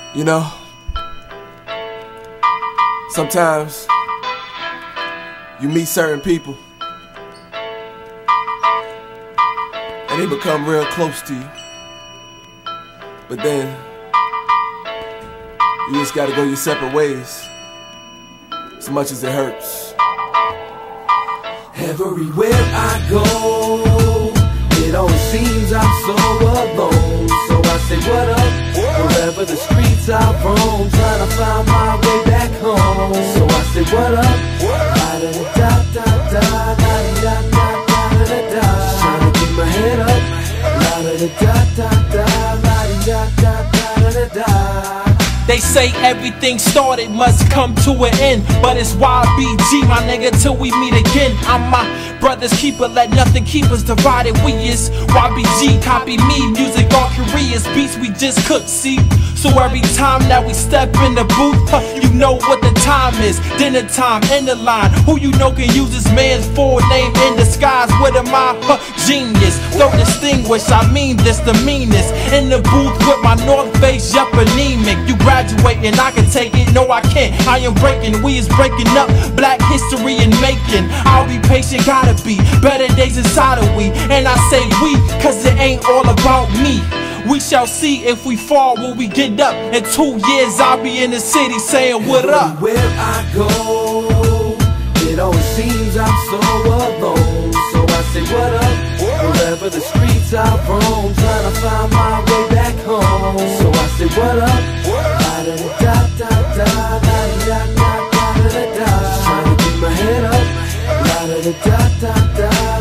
You know, sometimes you meet certain people and they become real close to you, but then you just gotta go your separate ways, as much as it hurts. Everywhere I go, it always seems I'm so alone. So I say what up, wherever the streets I roam, trying to find my way back home. So I say what up, la-da-da-da-da-da, la-da-da-da-da-da-da, trying to keep my head up, la-da-da-da-da-da, la-da-da-da-da-da-da. They say everything started must come to an end, but it's YBG, my nigga, till we meet again. I'm my brother's keeper, let nothing keep us divided. We is YBG, copy me, music, our careers, beats we just cook, see? So every time that we step in the booth, you know what the time is. Dinner time, in the line. Who you know can use this man's full name in disguise? What am I? Genius, though distinguished, I mean this, the meanest. In the booth with my North Face, yup, anemic. You graduating, I can take it, no I can't. I am breaking, we is breaking up black history and making. I'll be patient, gotta be better days inside of we. And I say we, cause it ain't all about me. We shall see if we fall when we get up. In 2 years I'll be in the city saying what up. Everywhere I go, it always seems I'm so alone. So I say what up, wherever the streets I roam, trying to find my way back home. So I say what up, la-da-da-da-da-da, la-da-da-da-da-da-da, trying to keep my head up, la-da-da-da-da-da,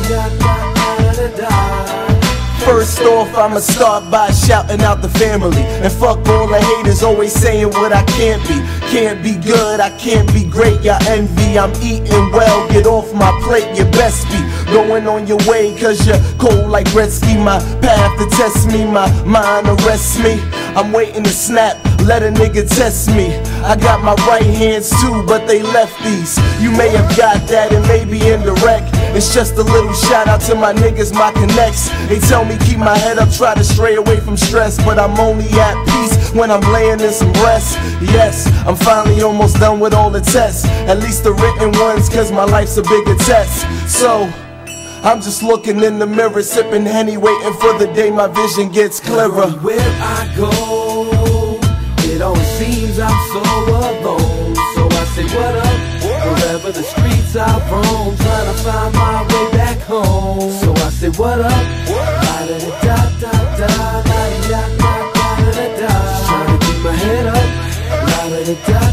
la-da-da-da-da-da-da. First off, I'ma start by shouting out the family. And fuck all the haters always saying what I can't be. Can't be good, I can't be great, y'all envy. I'm eating well, get off my plate, you best be going on your way, cause you're cold like Gretzky. My path to test me, my mind arrests me. I'm waiting to snap, let a nigga test me. I got my right hands too, but they lefties. You may have got that and maybe indirect. It's just a little shout out to my niggas, my connects. They tell me keep my head up, try to stray away from stress, but I'm only at peace when I'm laying in some rest. Yes, I'm finally almost done with all the tests, at least the written ones, cause my life's a bigger test. So I'm just looking in the mirror, sipping Henny, waiting for the day my vision gets clearer. Everywhere I go, it always seems I'm so alone. So I say what up, wherever the streets I roam, trying to find my way back home. So I say what up, la-da-da-da-da-da, la-da-da-da-da-da-da, trying to keep my head up, la-da-da-da.